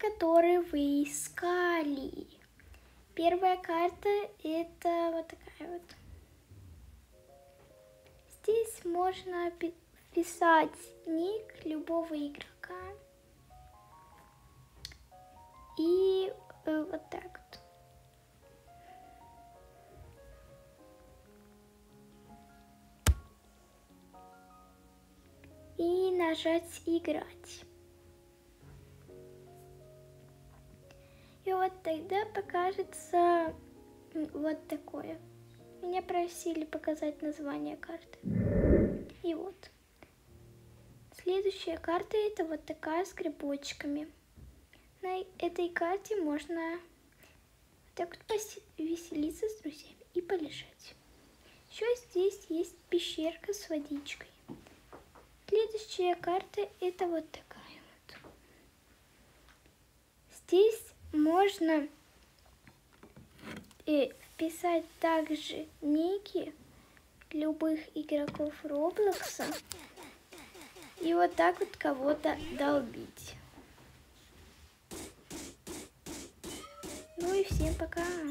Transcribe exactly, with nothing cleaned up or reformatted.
который вы искали. Первая карта это вот такая вот. Здесь можно писать ник любого игрока. И э, вот так вот. И нажать играть. И вот тогда покажется вот такое. Меня просили показать название карты. И вот. Следующая карта это вот такая с грибочками. На этой карте можно вот так вот повеселиться с друзьями и полежать. Еще здесь есть пещерка с водичкой. Следующая карта это вот такая вот. Здесь можно э, вписать также ники любых игроков Роблокса и вот так вот кого-то долбить. Ну и всем пока!